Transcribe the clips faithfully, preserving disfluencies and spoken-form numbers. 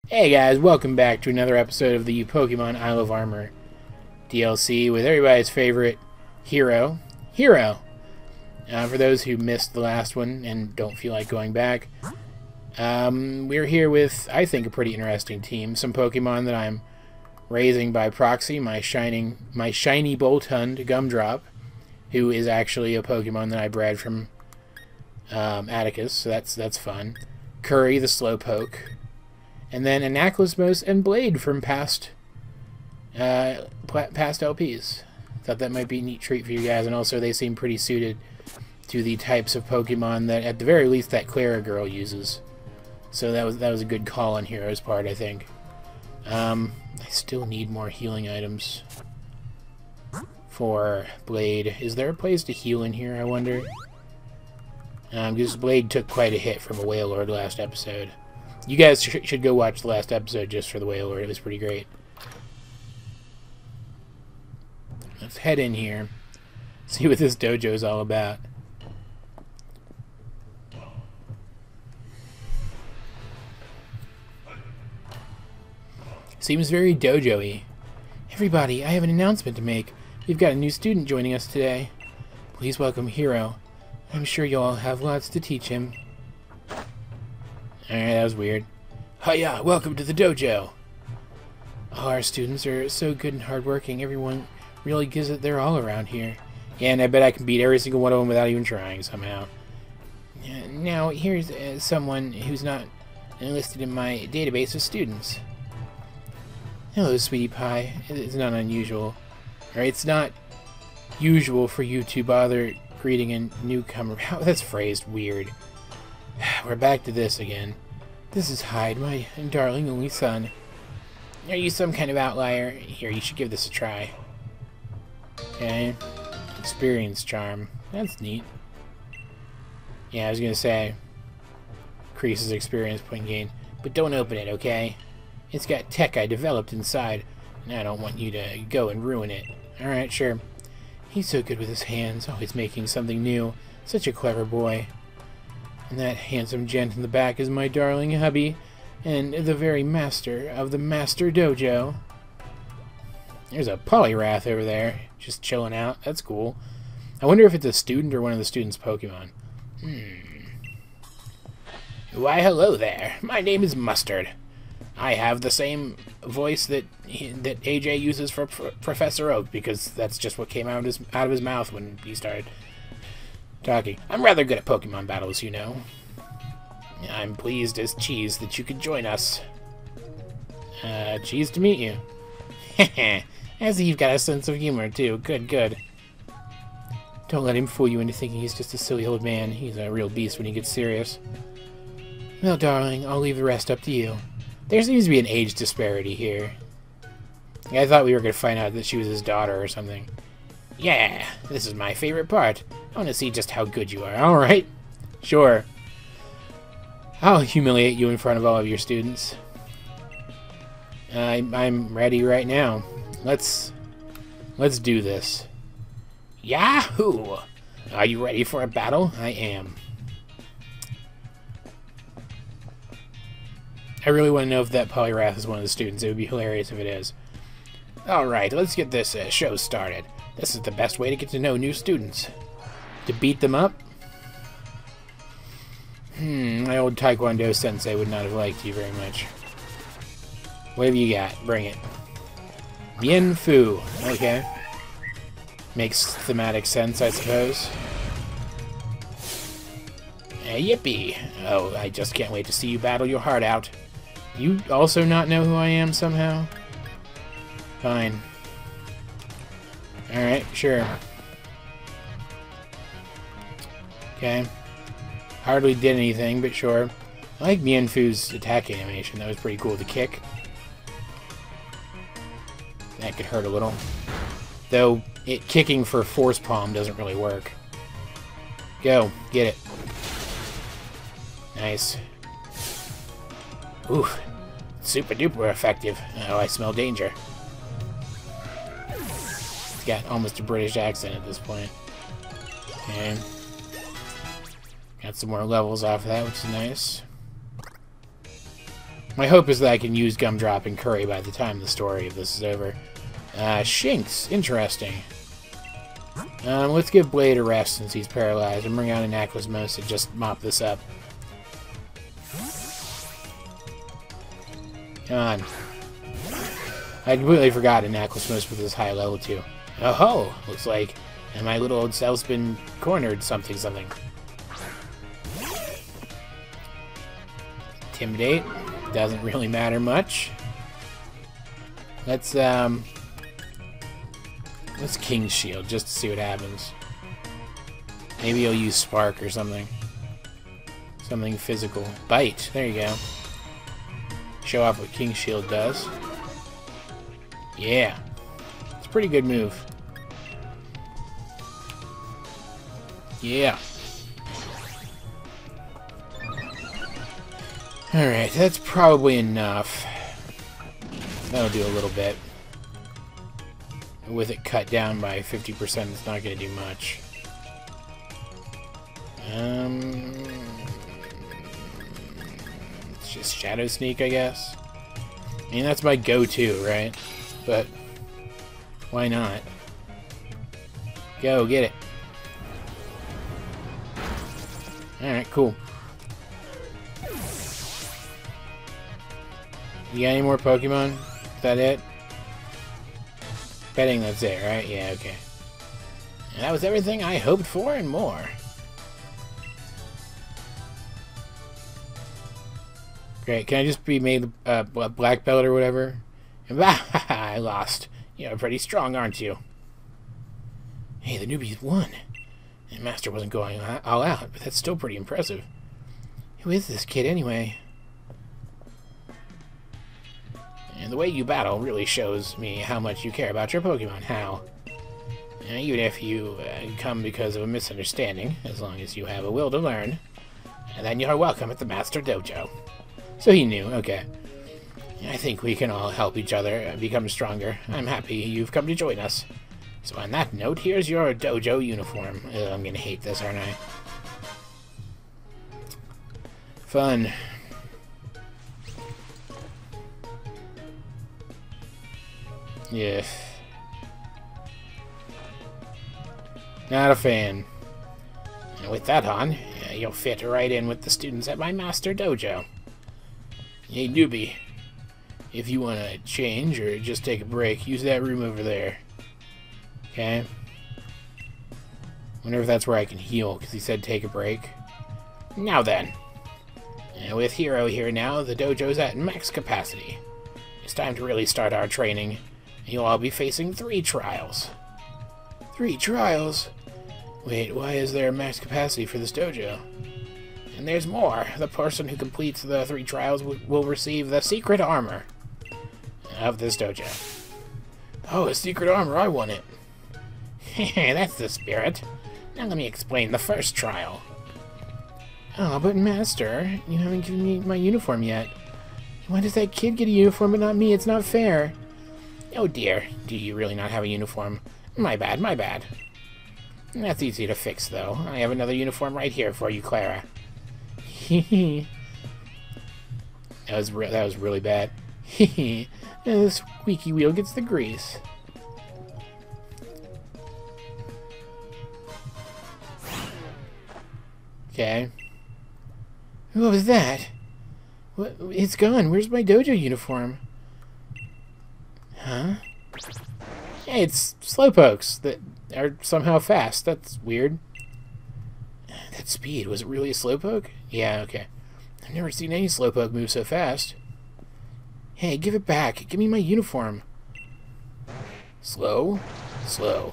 Hey guys, welcome back to another episode of the Pokemon Isle of Armor D L C with everybody's favorite hero, Hero. Uh, for those who missed the last one and don't feel like going back, um, we're here with, I think, a pretty interesting team. Some Pokemon that I'm raising by proxy. My shining, my shiny Boltund Gumdrop, who is actually a Pokemon that I bred from um, Atticus, so that's that's fun. Curry the Slowpoke. And then Anaklusmos and Blade from past uh, past L Ps. Thought that might be a neat treat for you guys, and also they seem pretty suited to the types of Pokemon that, at the very least, that Clara girl uses. So that was that was a good call on Hero's part, I think. Um, I still need more healing items for Blade. Is there a place to heal in here, I wonder? Um, because Blade took quite a hit from a Wailord last episode. You guys sh should go watch the last episode just for the Wailord. It was pretty great. Let's head in here. See what this dojo is all about. Seems very dojo-y. Everybody, I have an announcement to make. We've got a new student joining us today. Please welcome Hero. I'm sure you'll all have lots to teach him. Alright, that was weird. Hiya, welcome to the dojo! All our students are so good and hardworking. Everyone really gives it their all around here. Yeah, and I bet I can beat every single one of them without even trying somehow. Uh, now, here's uh, someone who's not enlisted in my database of students. Hello, Sweetie Pie. It's not unusual. Or it's not usual for you to bother greeting a newcomer. How that's phrased weird. We're back to this again. This is Hyde, my darling only son. Are you some kind of outlier? Here, you should give this a try. Okay. Experience charm. That's neat. Yeah, I was gonna say increases experience point gain. But don't open it, okay? It's got tech I developed inside, and I don't want you to go and ruin it. Alright, sure. He's so good with his hands, always making something new. Such a clever boy. And that handsome gent in the back is my darling hubby, and the very master of the Master Dojo. There's a Poliwrath over there, just chilling out. That's cool. I wonder if it's a student or one of the student's Pokemon. Hmm. Why, hello there. My name is Mustard. I have the same voice that he, that A J uses for Pro Professor Oak, because that's just what came out of his out of his mouth when he started talking. I'm rather good at Pokemon battles, you know. I'm pleased as cheese that you could join us. Uh, cheese to meet you. Heh I see you've got a sense of humor, too. Good, good. Don't let him fool you into thinking he's just a silly old man. He's a real beast when he gets serious. Well, darling, I'll leave the rest up to you. There seems to be an age disparity here. I thought we were going to find out that she was his daughter or something. Yeah, this is my favorite part. I want to see just how good you are. Alright. Sure. I'll humiliate you in front of all of your students. I'm, I'm ready right now. Let's... Let's do this. Yahoo! Are you ready for a battle? I am. I really want to know if that Poliwrath is one of the students. It would be hilarious if it is. Alright, let's get this uh, show started. This is the best way to get to know new students. To beat them up? Hmm, my old Taekwondo sensei would not have liked you very much. What have you got? Bring it. Yen Fu. Okay. Makes thematic sense, I suppose. Uh, yippee! Oh, I just can't wait to see you battle your heart out. You also not know who I am somehow? Fine. Alright, sure. Okay. Hardly did anything, but sure. I like Mienfu's attack animation. That was pretty cool. The kick. That could hurt a little. Though, it kicking for Force Palm doesn't really work. Go. Get it. Nice. Ooh. Super duper effective. Oh, I smell danger. It's got almost a British accent at this point. Okay. Got some more levels off of that, which is nice. My hope is that I can use Gumdrop and Curry by the time the story of this is over. Uh, Shinx. Interesting. Um, let's give Blade a rest since he's paralyzed and bring out an Aquasmos to just mop this up. Come on. I completely forgot an Aquasmos with this high level too. Oh ho! Looks like my little old self's been cornered something something. Intimidate. Doesn't really matter much. Let's, um... let's King's Shield, just to see what happens. Maybe he'll use Spark or something. Something physical. Bite! There you go. Show off what King's Shield does. Yeah. It's a pretty good move. Yeah. Alright, that's probably enough. That'll do a little bit. With it cut down by fifty percent, it's not going to do much. Um, it's just Shadow Sneak, I guess. I mean, that's my go-to, right? But why not? Go, get it. Alright, cool. You got any more Pokemon? Is that it? Betting that's it, right? Yeah, okay. And that was everything I hoped for and more. Great. Can I just be made uh, a black belt or whatever? I lost. You're pretty strong, aren't you? Hey, the newbies won. The master wasn't going all out, but that's still pretty impressive. Who is this kid anyway? And the way you battle really shows me how much you care about your Pokemon. How? Uh, even if you uh, come because of a misunderstanding, as long as you have a will to learn, and then you're welcome at the Master Dojo. So he knew, okay. I think we can all help each other become stronger. I'm happy you've come to join us. So on that note, here's your dojo uniform. Ugh, I'm gonna hate this, aren't I? Fun. Yeah. Not a fan. And with that on, you'll fit right in with the students at my Master Dojo. Hey, newbie. If you want to change or just take a break, use that room over there. Okay? Wonder if that's where I can heal, because he said take a break. Now then. And with Hero here now, the dojo's at max capacity. It's time to really start our training. You'll all be facing three trials. Three trials? Wait, why is there max capacity for this dojo? And there's more. The person who completes the three trials will receive the secret armor of this dojo. Oh, a secret armor, I want it. That's the spirit. Now let me explain the first trial. Oh, but Master, you haven't given me my uniform yet. Why does that kid get a uniform but not me? It's not fair. Oh dear, do you really not have a uniform? My bad, my bad. That's easy to fix, though. I have another uniform right here for you, Clara. Hee that was re that was really bad. Hee the squeaky wheel gets the grease. Okay. What was that? What? It's gone. Where's my dojo uniform? Huh? Hey, it's Slowpokes that are somehow fast. That's weird. That speed, was it really a Slowpoke? Yeah, okay. I've never seen any Slowpoke move so fast. Hey, give it back. Give me my uniform. Slow? Slow.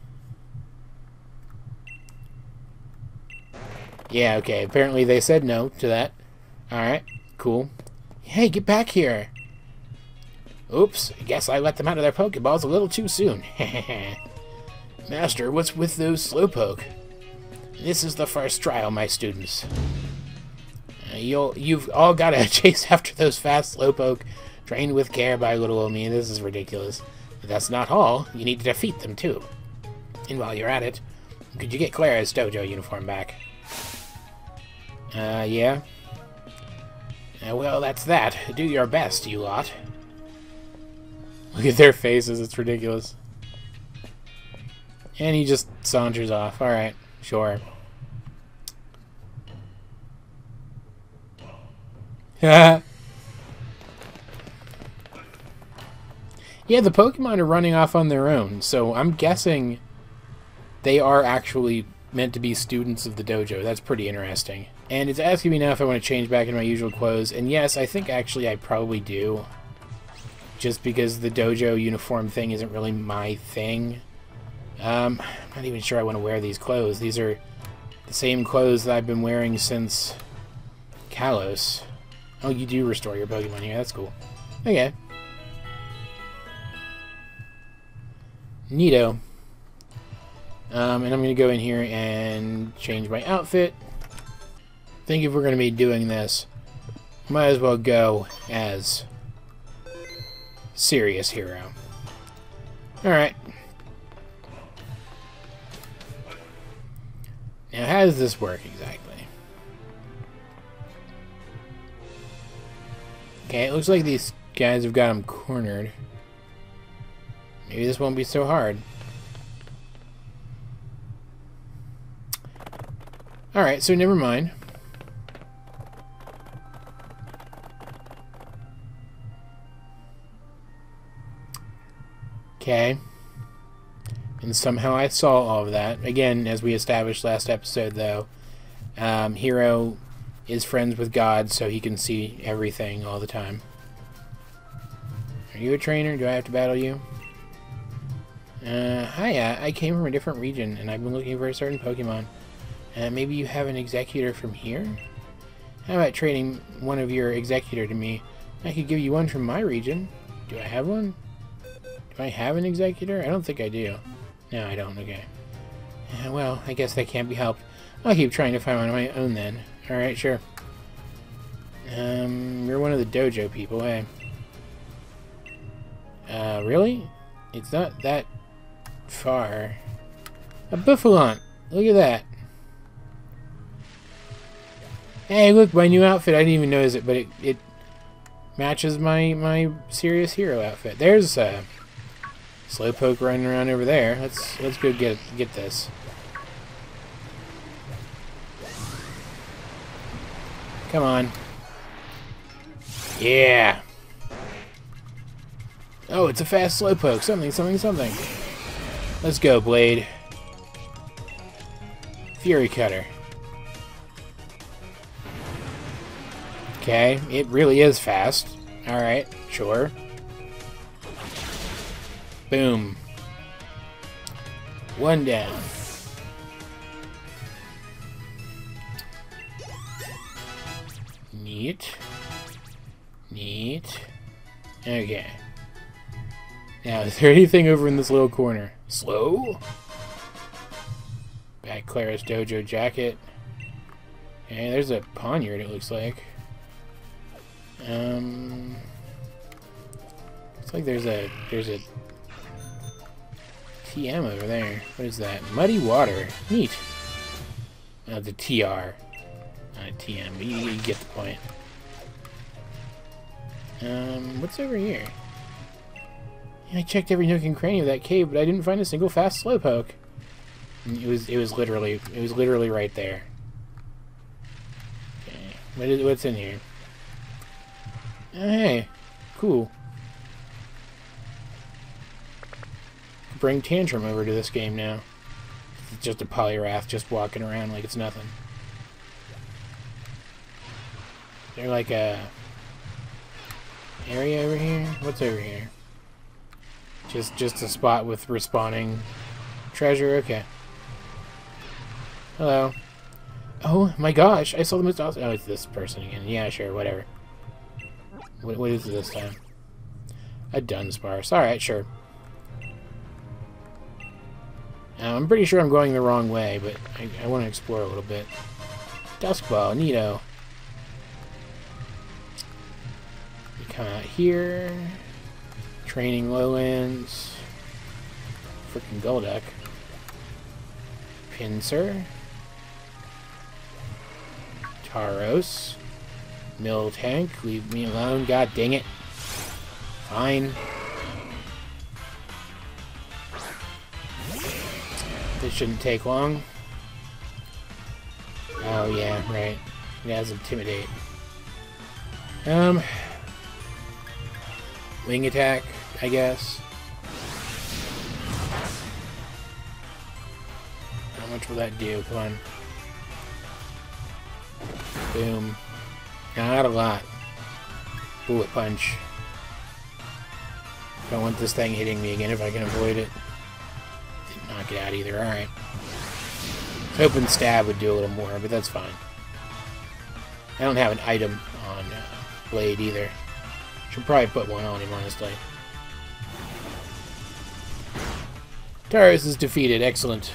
Yeah, okay. Apparently they said no to that. Alright, cool. Hey, get back here. Oops, I guess I let them out of their Pokeballs a little too soon. Master, what's with those Slowpoke? This is the first trial, my students. Uh, you'll, you've all got to chase after those fast Slowpoke, trained with care by little old me. This is ridiculous. But that's not all. You need to defeat them, too. And while you're at it, could you get Clara's dojo uniform back? Uh, yeah. Uh, well, that's that. Do your best, you lot. Look at their faces, it's ridiculous. And he just saunters off. Alright, sure. Yeah, the Pokemon are running off on their own, so I'm guessing they are actually meant to be students of the dojo. That's pretty interesting. And it's asking me now if I want to change back into my usual clothes, and yes, I think actually I probably do. Just because the dojo uniform thing isn't really my thing. Um, I'm not even sure I want to wear these clothes. These are the same clothes that I've been wearing since Kalos. Oh, you do restore your Pokemon here. That's cool. Okay. Neato. Um, and I'm going to go in here and change my outfit. I think if we're going to be doing this, might as well go as Serious Hero. Alright. Now, how does this work exactly? Okay, it looks like these guys have got him cornered. Maybe this won't be so hard. Alright, so never mind. Okay. And somehow I saw all of that. Again, as we established last episode, though, um, Hero is friends with God, so he can see everything all the time. Are you a trainer? Do I have to battle you? Uh, hiya, I came from a different region, and I've been looking for a certain Pokemon. Uh, maybe you have an Executor from here? How about trading one of your Executor to me? I could give you one from my region. Do I have one? Do I have an Executor? I don't think I do. No, I don't. Okay. Uh, well, I guess that can't be helped. I'll keep trying to find one of my own then. Alright, sure. Um, you're one of the dojo people, eh? Uh, really? It's not that far. A Buffalon! Look at that. Hey, look, my new outfit. I didn't even notice it, but it, it matches my, my Serious Hero outfit. There's a Slowpoke running around over there. Let's, let's go get, get this. Come on. Yeah. Oh, it's a fast Slowpoke. Something, something, something. Let's go, Blade. Fury Cutter. Okay, it really is fast. Alright, sure. Boom. One down. Neat. Neat. Okay. Now, is there anything over in this little corner? Slow? Back Clara's Dojo jacket. Okay, there's a Poniard, it looks like. Um... Looks like there's a... There's a... T M over there. What is that? Muddy Water. Neat. Oh, the T R. Not a T M, but you, you get the point. Um, what's over here? Yeah, I checked every nook and cranny of that cave, but I didn't find a single fast Slowpoke. It was, it was literally, it was literally right there. Okay, what is, what's in here? Oh, hey, cool. Bring Tantrum over to this game now. It's just a Poliwrath just walking around like it's nothing. Is there like a area over here? What's over here? Just just a spot with respawning treasure? Okay. Hello. Oh my gosh, I saw the most awesome... Oh, it's this person again. Yeah, sure, whatever. What, what is it this time? A Dunsparce. Alright, sure. Now, I'm pretty sure I'm going the wrong way, but I, I want to explore a little bit. Duskball, neato. We come out here. Training Lowlands. Freaking Golduck. Pinsir. Tauros. Miltank, leave me alone. God dang it. Fine. This shouldn't take long. Oh, yeah, right. It has Intimidate. Um... Wing attack, I guess. How much will that do? Come on. Boom. Not a lot. Bullet punch. Don't want this thing hitting me again if I can avoid it. Didn't knock it out either. Alright. Hoping stab would do a little more, but that's fine. I don't have an item on uh, Blade either. Should probably put one on him, honestly. Taurus is defeated. Excellent.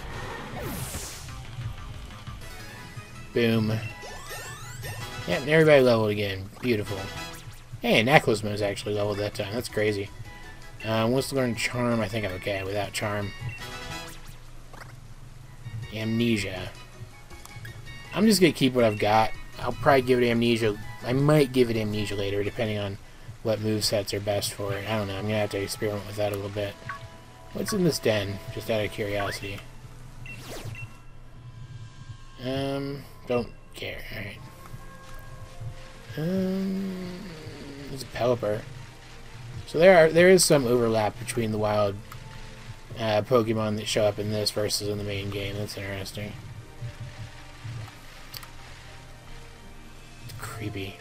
Boom. Yep, and everybody leveled again. Beautiful. Hey, Naclosmo's actually leveled that time. That's crazy. Uh, wants to learn Charm. I think I'm okay without Charm. Amnesia. I'm just going to keep what I've got. I'll probably give it Amnesia. I might give it Amnesia later, depending on what movesets are best for it. I don't know. I'm going to have to experiment with that a little bit. What's in this den? Just out of curiosity. Um, don't care. Alright. Um, there's a Pelipper. So there are there is some overlap between the wild uh, Pokemon that show up in this versus in the main game. That's interesting. It's creepy.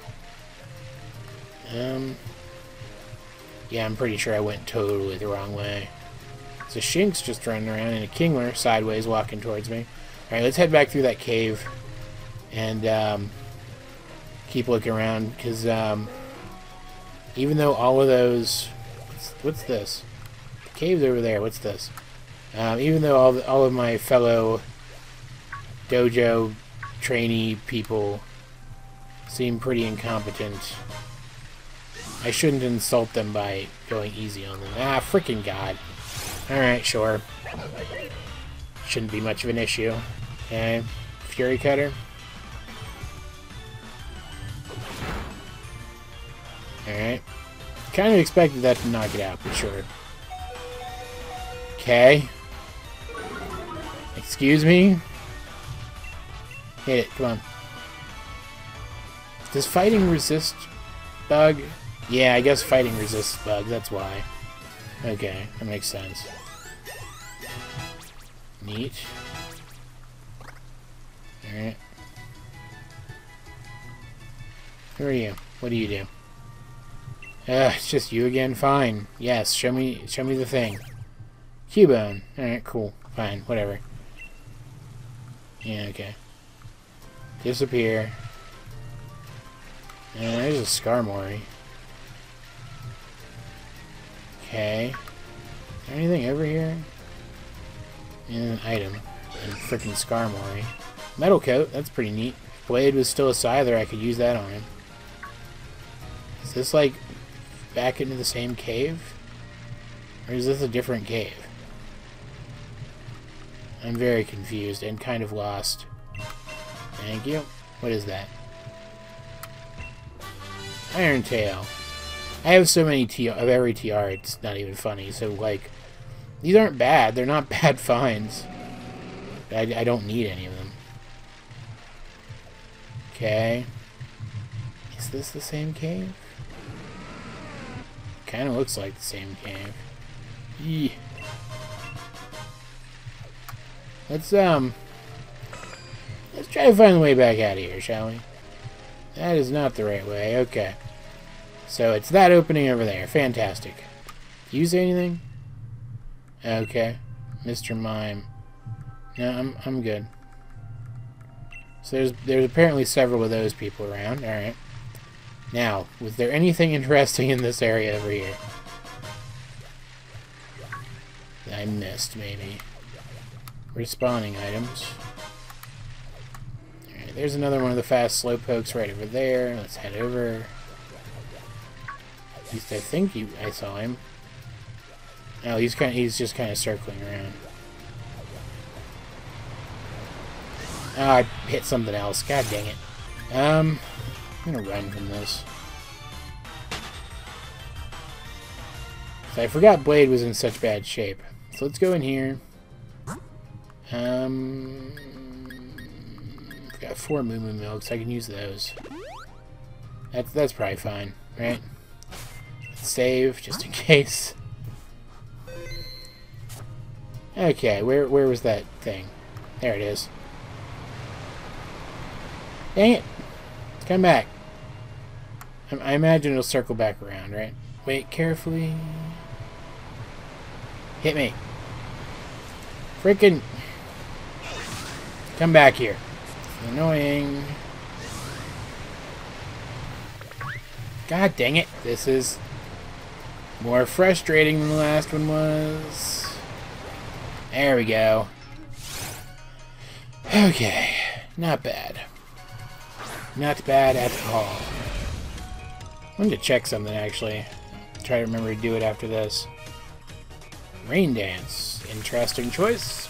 Um, yeah, I'm pretty sure I went totally the wrong way. So Shinx just running around and a Kingler sideways walking towards me. Alright, let's head back through that cave and um, keep looking around, because um, even though all of those... What's, what's this? The cave's over there. What's this? Um, even though all, the, all of my fellow dojo trainee people seem pretty incompetent, I shouldn't insult them by going easy on them. Ah, freaking God. Alright, sure. Shouldn't be much of an issue. Okay. Fury Cutter. Alright. Kind of expected that to knock it out, but sure. Okay. Excuse me? Hit it, come on. Does fighting resist bug? Yeah, I guess fighting resists bug, that's why. Okay, that makes sense. Neat. Alright. Who are you? What do you do? Ugh, it's just you again? Fine. Yes, show me show me the thing. Cubone. Alright, cool. Fine, whatever. Yeah, okay. Disappear. And there's a Skarmory. Okay. Is there anything over here? And an item. And frickin' Skarmory. Metal Coat, that's pretty neat. If Blade was still a Scyther, I could use that on him. Is this like back into the same cave? Or is this a different cave? I'm very confused and kind of lost. Thank you. What is that? Iron Tail. I have so many T R of every T R, it's not even funny. So, like, these aren't bad. They're not bad finds. I, I don't need any of them. Okay. Is this the same cave? Kind of looks like the same cave. Yee. Let's, um... Let's try to find the way back out of here, shall we? That is not the right way. Okay. So it's that opening over there. Fantastic. Do you say anything? Okay. Mister Mime. No, I'm I'm good. So there's there's apparently several of those people around. Alright. Now, was there anything interesting in this area over here? That I missed, maybe. Respawning items. Alright, there's another one of the fast slowpokes right over there. Let's head over. At least I think he, I saw him. Oh, he's kind of, he's just kind of circling around. Oh, I hit something else. God dang it. Um, I'm gonna run from this. So I forgot Blade was in such bad shape. So let's go in here. Um, I've got four Moo Moo Milks. I can use those. That's that's probably fine, right? Let's save just in case. Okay, where where was that thing? There it is. Dang it! Come back. I, I imagine it'll circle back around, right? Wait carefully. Hit me. Freaking. Come back here. It's annoying. God dang it. This is more frustrating than the last one was. There we go. Okay. Not bad. Not bad at all. I wanted to check something, actually. Try to remember to do it after this. Rain Dance. Interesting choice.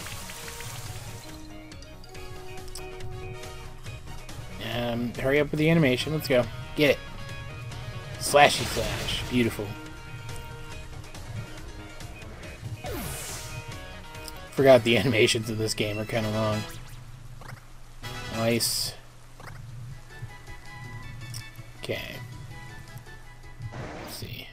Um, hurry up with the animation. Let's go. Get it. Slashy slash. Beautiful. Forgot the animations of this game are kind of long. Nice. Okay. Let's see.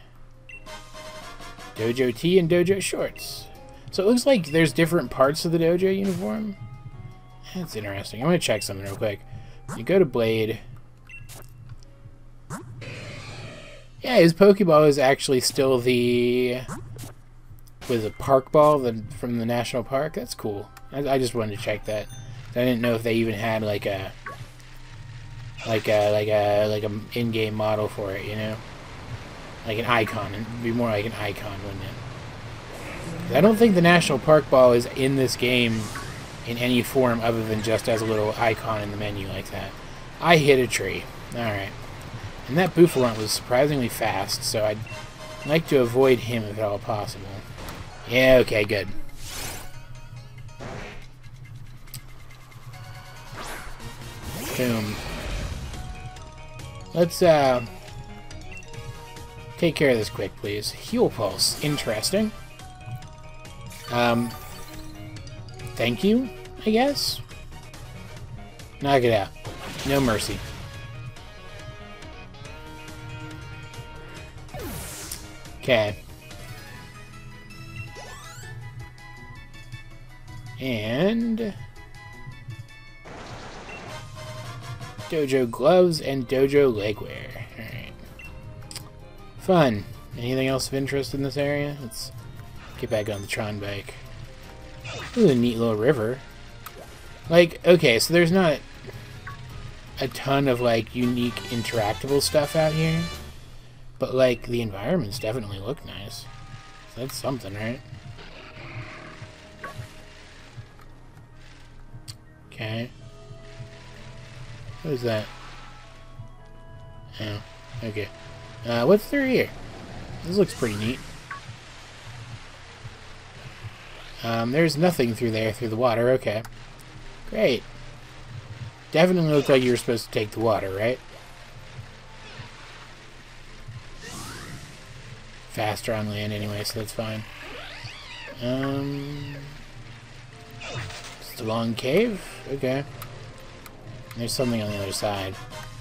Dojo tee and dojo shorts. So it looks like there's different parts of the dojo uniform. That's interesting. I'm going to check something real quick. You go to Blade. Yeah, his Pokeball is actually still the... was a park ball the, from the national park. That's cool. I, I just wanted to check that. I didn't know if they even had like a like a like a like a in-game model for it, you know, like an icon. It'd be more like an icon, wouldn't it? I don't think the national park ball is in this game in any form other than just as a little icon in the menu like that. I hit a tree. All right, and that Bouffalant was surprisingly fast, so I'd like to avoid him if at all possible. Yeah, okay, good. Boom. Let's, uh... take care of this quick, please. Heal Pulse. Interesting. Um... Thank you, I guess? Knock it out. No mercy. Okay. And... Dojo gloves and dojo legwear. Alright. Fun. Anything else of interest in this area? Let's get back on the Tron bike. Ooh, a neat little river. Like, okay, so there's not a ton of, like, unique interactable stuff out here. But, like, the environments definitely look nice. So that's something, right? Okay. What is that? Oh, okay. Uh, what's through here? This looks pretty neat. Um, there's nothing through there, through the water. Okay. Great. Definitely looked like you were supposed to take the water, right? Faster on land anyway, so that's fine. Um... Just a long cave? Okay. There's something on the other side.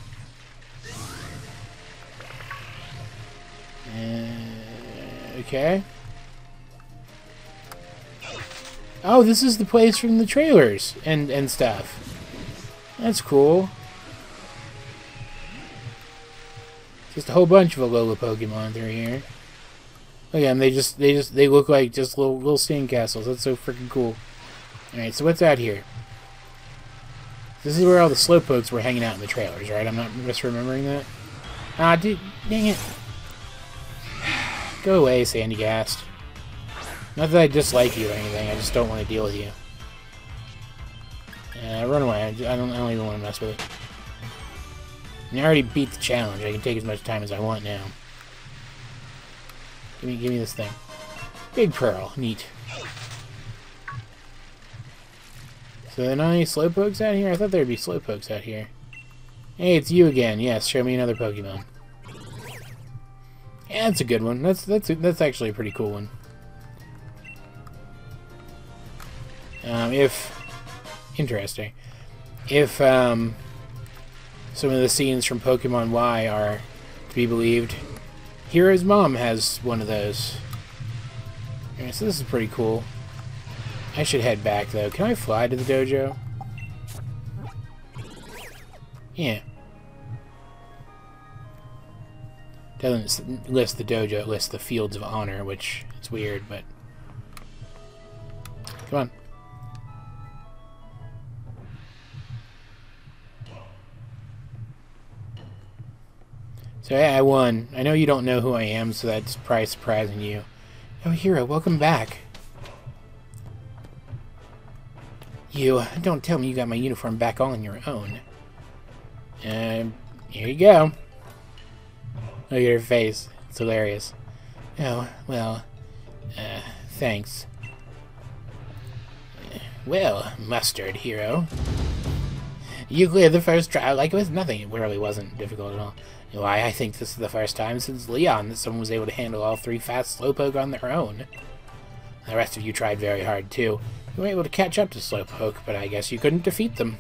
Uh, okay. Oh, this is the place from the trailers and, and stuff. That's cool. Just a whole bunch of Alola Pokemon through here. Again, they just they just they look like just little little sand castles. That's so freaking cool. Alright, so what's out here? This is where all the Slowpokes were hanging out in the trailers, right? I'm not misremembering that. Ah, dude, dang it. Go away, Sandygast. Not that I dislike you or anything, I just don't want to deal with you. Uh, run away. I don't, I don't even want to mess with it. And I already beat the challenge. I can take as much time as I want now. Give me, give me this thing. Big Pearl. Neat. So there are not any Slowpokes out here? I thought there'd be Slowpokes out here. Hey, it's you again. Yes, show me another Pokemon. Yeah, that's a good one. That's that's that's actually a pretty cool one. Um, if interesting, if um, some of the scenes from Pokemon Y are to be believed, Hero's mom has one of those. Okay, so this is pretty cool. I should head back though. Can I fly to the dojo? Yeah. Doesn't list the dojo, it lists the Fields of Honor, which is weird, but... Come on. So yeah, I won. I know you don't know who I am, so that's probably surprising you. Oh, Hero, welcome back. You, don't tell me you got my uniform back all on your own. And here you go. Look at her face. It's hilarious. Oh, well, uh, thanks. Well, Mustard Hero. You cleared the first trial like it was nothing. It really wasn't difficult at all. Why, I think this is the first time since Leon that someone was able to handle all three fast Slowpoke on their own. The rest of you tried very hard, too. You were able to catch up to Slowpoke, but I guess you couldn't defeat them.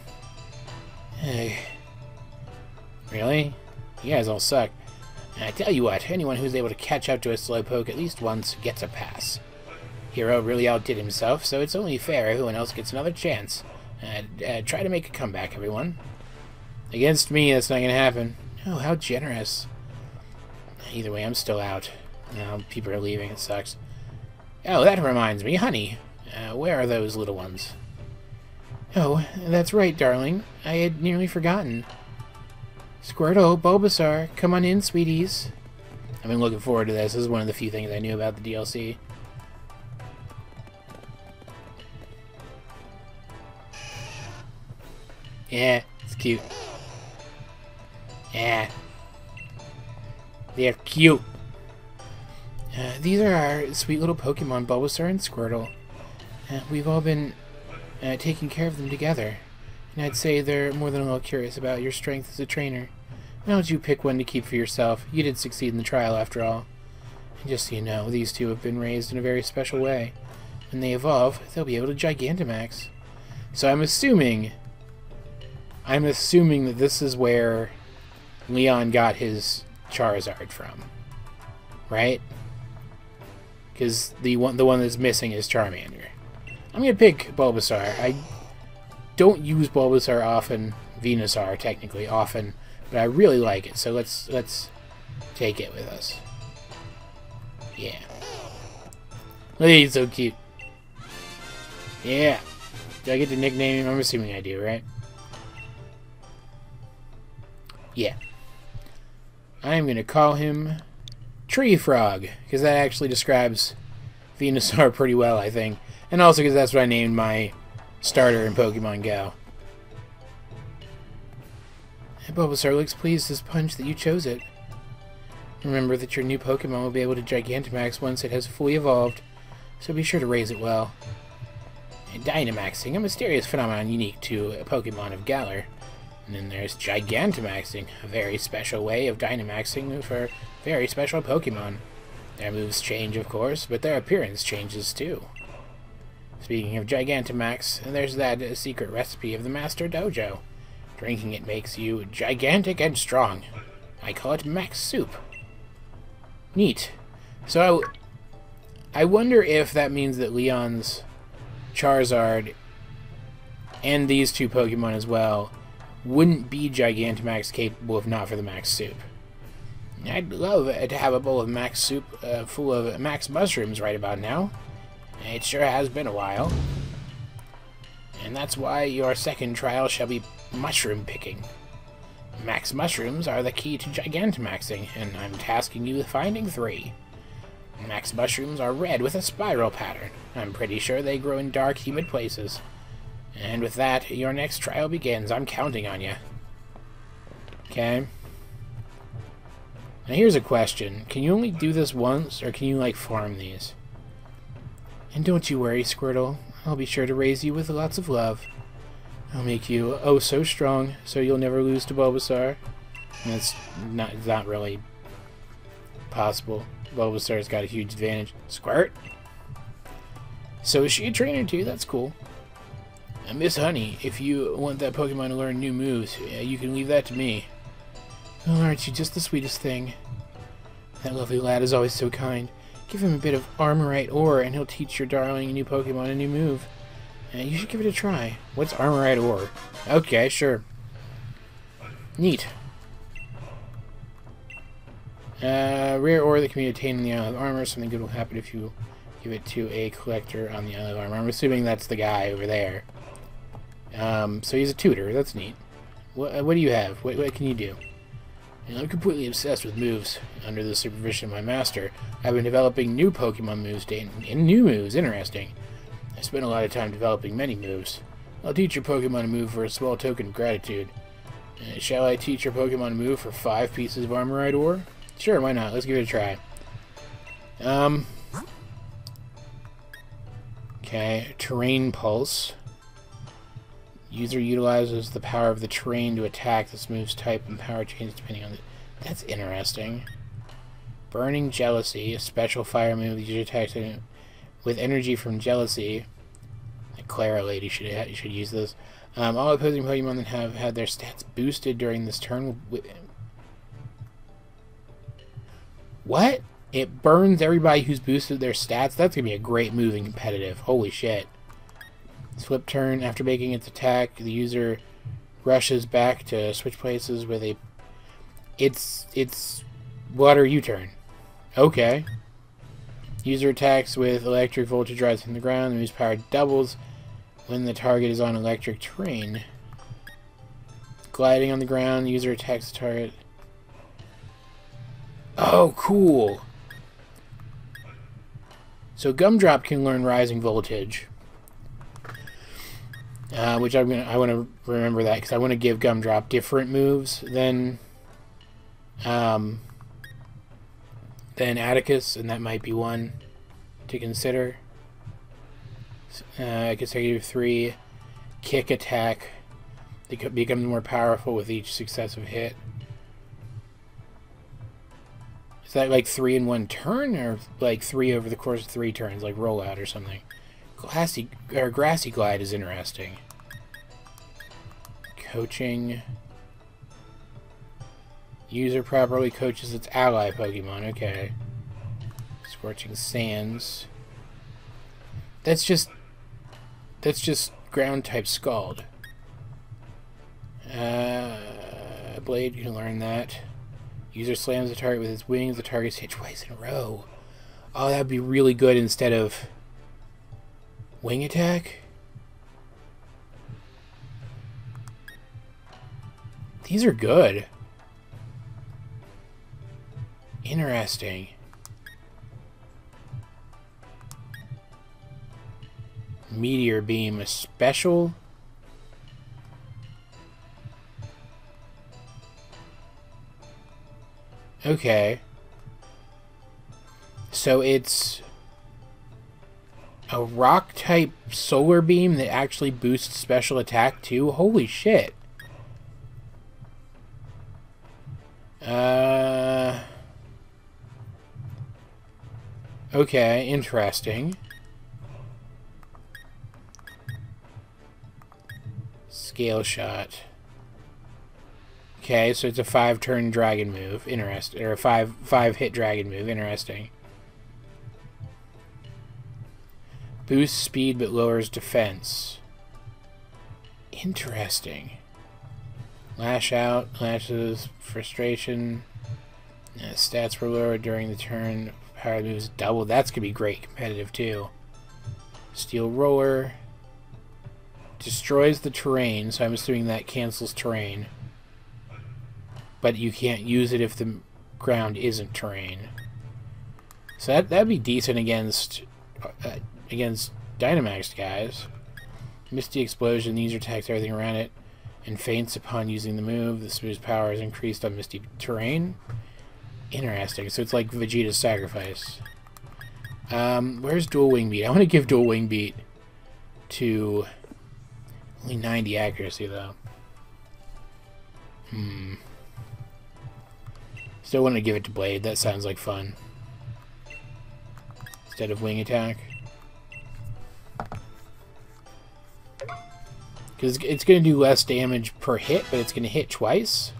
Really? You guys all suck. I tell you what, anyone who's able to catch up to a Slowpoke at least once gets a pass. Hero really outdid himself, so it's only fair everyone else gets another chance. Uh, uh, try to make a comeback, everyone. Against me, that's not gonna happen. Oh, how generous. Either way, I'm still out. Now people are leaving, it sucks. Oh, that reminds me, honey. Uh, where are those little ones? Oh, that's right, darling. I had nearly forgotten. Squirtle, Bulbasaur, come on in, sweeties. I've been looking forward to this. This is one of the few things I knew about the D L C. Yeah, it's cute. Yeah. They're cute. Uh, these are our sweet little Pokemon, Bulbasaur and Squirtle. Uh, we've all been uh, taking care of them together. And I'd say they're more than a little curious about your strength as a trainer. Why don't you pick one to keep for yourself? You did succeed in the trial, after all. And just so you know, these two have been raised in a very special way. When they evolve, they'll be able to Gigantamax. So I'm assuming... I'm assuming that this is where Leon got his Charizard from. Right? Because the one, the one that's missing is Charmander. I'm going to pick Bulbasaur. I don't use Bulbasaur often, Venusaur technically often, but I really like it, so let's let's take it with us. Yeah. Look, he's so cute. Yeah. Do I get to nickname him? I'm assuming I do, right? Yeah. I'm going to call him Tree Frog, because that actually describes Venusaur pretty well, I think. And also because that's what I named my starter in Pokemon Go. Bulbasaur looks pleased as punch that you chose it. Remember that your new Pokemon will be able to Gigantamax once it has fully evolved, so be sure to raise it well. Dynamaxing, a mysterious phenomenon unique to a Pokemon of Galar. And then there's Gigantamaxing, a very special way of Dynamaxing for very special Pokemon. Their moves change, of course, but their appearance changes too. Speaking of Gigantamax, there's that uh, secret recipe of the Master Dojo. Drinking it makes you gigantic and strong. I call it Max Soup. Neat. So, I wonder if that means that Leon's Charizard and these two Pokemon as well wouldn't be Gigantamax capable if not for the Max Soup. I'd love to have a bowl of Max Soup uh, full of Max Mushrooms right about now. It sure has been a while. And that's why your second trial shall be mushroom picking. Max Mushrooms are the key to Gigantamaxing, and I'm tasking you with finding three. Max Mushrooms are red with a spiral pattern. I'm pretty sure they grow in dark, humid places. And with that, your next trial begins. I'm counting on you. Okay. Now here's a question. Can you only do this once, or can you, like, farm these? And don't you worry, Squirtle. I'll be sure to raise you with lots of love. I'll make you oh so strong, so you'll never lose to Bulbasaur. And that's not not really possible. Bulbasaur's got a huge advantage. Squirt. So is she a trainer too? That's cool. Uh, Miss Honey, if you want that Pokemon to learn new moves, uh, you can leave that to me. Oh, aren't you just the sweetest thing? That lovely lad is always so kind. Give him a bit of Armorite ore, and he'll teach your darling new Pokemon a new move. Uh, you should give it a try. What's Armorite ore? Okay, sure. Neat. Uh, rare ore that can be obtained in the Isle of Armor. Something good will happen if you give it to a collector on the Isle of Armor. I'm assuming that's the guy over there. Um, so he's a tutor. That's neat. What, what do you have? What, what can you do? And I'm completely obsessed with moves. Under the supervision of my master, I've been developing new Pokemon moves, and new moves. Interesting. I spent a lot of time developing many moves. I'll teach your Pokemon a move for a small token of gratitude. Uh, shall I teach your Pokemon a move for five pieces of Armorite ore? Sure, why not? Let's give it a try. Um. Okay, Terrain Pulse. User utilizes the power of the terrain to attack. This move's type and power changes depending on the... That's interesting. Burning Jealousy, a special fire move. The user attacks with energy from jealousy. The Clara lady should ha should use this. Um, all opposing Pokemon that have had their stats boosted during this turn will... What? It burns everybody who's boosted their stats? That's going to be a great move in competitive. Holy shit. Flip turn. After making its attack, the user rushes back to switch places with a... It's... It's... Water U-turn. Okay. User attacks with electric voltage rise from the ground. The move's power doubles when the target is on electric terrain. Gliding on the ground. The user attacks the target. Oh, cool. So Gumdrop can learn Rising Voltage. Uh, which I'm gonna, I want to remember that because I want to give Gumdrop different moves than um, than Atticus, and that might be one to consider. Uh, consecutive three kick attack. They could become more powerful with each successive hit. Is that like three in one turn, or like three over the course of three turns, like rollout or something? Glassy or Grassy Glide is interesting. Coaching. User properly coaches its ally Pokemon. Okay. Scorching Sands. That's just. That's just ground type Scald. Uh, Blade, you can learn that. User slams the target with its wings. The target's hit twice in a row. Oh, that'd be really good instead of wing attack. These are good. Interesting. Meteor Beam, a special. Okay. So it's a rock type solar beam that actually boosts special attack too? Holy shit. Uh Okay, interesting. Scale Shot. Okay, so it's a five-turn dragon move. Interesting. Or a five five hit dragon move. Interesting. Boosts speed but lowers defense. Interesting. Lash Out, lashes frustration. Uh, stats were lowered during the turn. Power moves double. That's gonna be great competitive too. Steel Roller. Destroys the terrain, so I'm assuming that cancels terrain. But you can't use it if the ground isn't terrain. So that that'd be decent against uh, against Dynamax guys. Misty Explosion. The user attacks everything around it and faints upon using the move. This move's power is increased on misty terrain. Interesting. So it's like Vegeta's Sacrifice. Um, where's Dual Wing Beat? I want to give Dual Wing Beat to Only ninety accuracy, though. Hmm. Still want to give it to Blade. That sounds like fun. Instead of wing attack. Because it's going to do less damage per hit, but it's going to hit twice.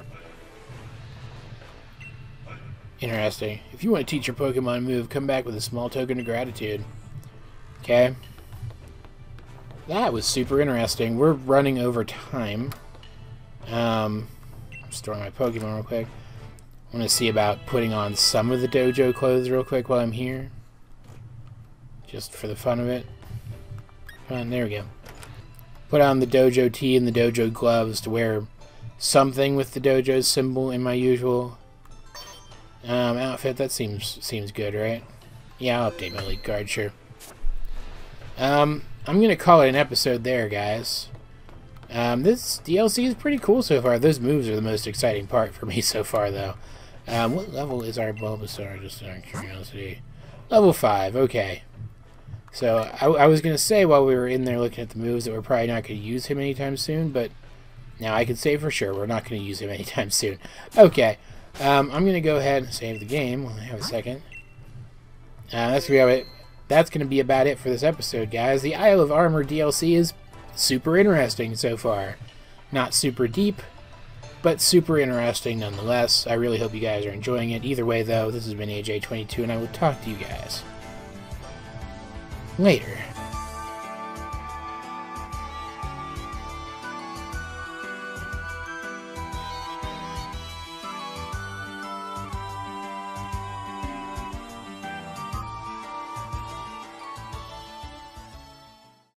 Interesting. If you want to teach your Pokemon a move, come back with a small token of gratitude. Okay. That was super interesting. We're running over time. Um, I'm storing my Pokemon real quick. I want to see about putting on some of the dojo clothes real quick while I'm here. Just for the fun of it. Come on, there we go. Put on the dojo tee and the dojo gloves to wear something with the dojo symbol in my usual um, outfit. That seems seems good, right? Yeah, I'll update my Elite Guard, sure. Um, I'm going to call it an episode there, guys. Um, this D L C is pretty cool so far. Those moves are the most exciting part for me so far, though. Um, what level is our Bulbasaur, just out of curiosity? Level five, okay. So, I, I was going to say while we were in there looking at the moves that we're probably not going to use him anytime soon, but now I can say for sure we're not going to use him anytime soon. Okay, um, I'm going to go ahead and save the game while I have a second. Uh, that's going to be it. That's going to be about it for this episode, guys. The Isle of Armor D L C is super interesting so far. Not super deep, but super interesting nonetheless. I really hope you guys are enjoying it. Either way, though, this has been A J twenty-two, and I will talk to you guys later.